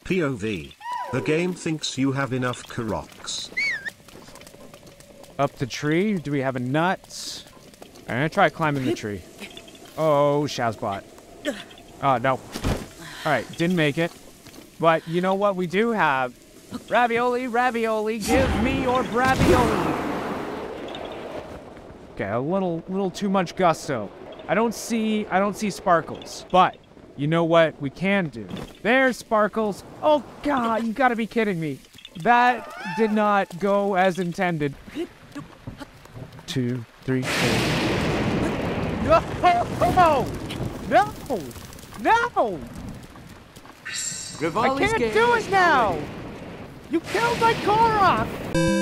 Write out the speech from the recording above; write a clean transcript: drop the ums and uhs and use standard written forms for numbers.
POV. The game thinks you have enough Koroks. Up the tree. Do we have a nut? I'm gonna try climbing the tree. Oh, Shazbot. Oh, no. Alright, didn't make it. But you know what we do have? Ravioli, ravioli, give me your ravioli. Okay, a little too much gusto. I don't see sparkles, but you know what we can do? There's sparkles. Oh God, you gotta be kidding me. That did not go as intended. 2, 3, 4. No! No! No! I can't do it now! You killed my Korok!